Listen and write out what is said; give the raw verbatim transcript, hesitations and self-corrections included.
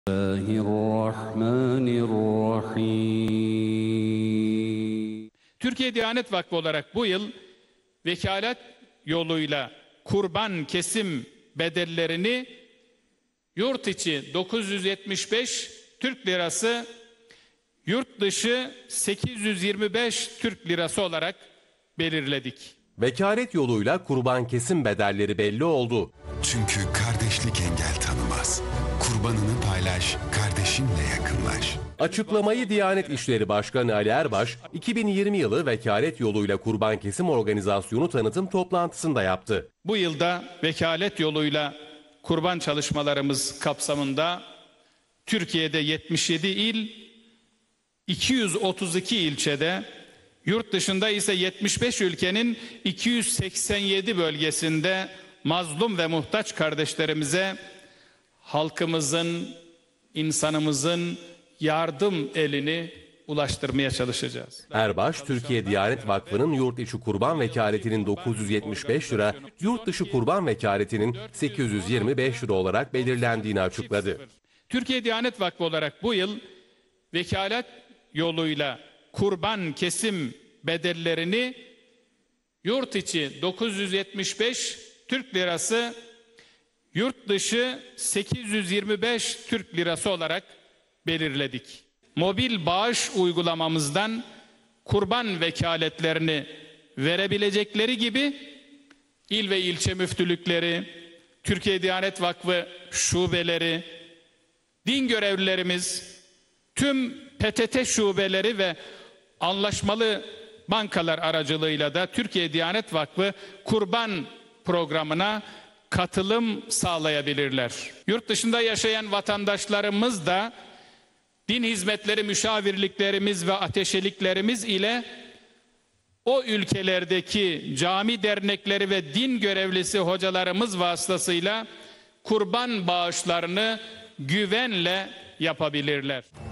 Bismillahirrahmanirrahim. Türkiye Diyanet Vakfı olarak bu yıl vekalet yoluyla kurban kesim bedellerini yurt içi dokuz yüz yetmiş beş Türk lirası, yurt dışı sekiz yüz yirmi beş Türk lirası olarak belirledik. Vekalet yoluyla kurban kesim bedelleri belli oldu. Çünkü kardeşlik engel tanımaz. Kurbanını paylaş, kardeşinle yakınlaş. Açıklamayı Diyanet İşleri Başkanı Ali Erbaş, iki bin yirmi yılı vekalet yoluyla kurban kesim organizasyonu tanıtım toplantısında yaptı. Bu yılda vekalet yoluyla kurban çalışmalarımız kapsamında Türkiye'de yetmiş yedi il, iki yüz otuz iki ilçede, yurt dışında ise yetmiş beş ülkenin iki yüz seksen yedi bölgesinde mazlum ve muhtaç kardeşlerimize halkımızın, insanımızın yardım elini ulaştırmaya çalışacağız. Erbaş, Türkiye Diyanet Vakfı'nın yurt içi kurban vekaletinin dokuz yüz yetmiş beş lira, yurt dışı kurban vekaletinin sekiz yüz yirmi beş lira olarak belirlendiğini açıkladı. Türkiye Diyanet Vakfı olarak bu yıl vekalet yoluyla kurban kesim bedellerini yurt içi dokuz yüz yetmiş beş Türk lirası, yurt dışı sekiz yüz yirmi beş Türk lirası olarak belirledik. Mobil bağış uygulamamızdan kurban vekaletlerini verebilecekleri gibi il ve ilçe müftülükleri, Türkiye Diyanet Vakfı şubeleri, din görevlilerimiz, tüm P T T şubeleri ve anlaşmalı bankalar aracılığıyla da Türkiye Diyanet Vakfı kurban programına katılım sağlayabilirler. Yurt dışında yaşayan vatandaşlarımız da din hizmetleri müşavirliklerimiz ve ateşeliklerimiz ile o ülkelerdeki cami dernekleri ve din görevlisi hocalarımız vasıtasıyla kurban bağışlarını güvenle yapabilirler.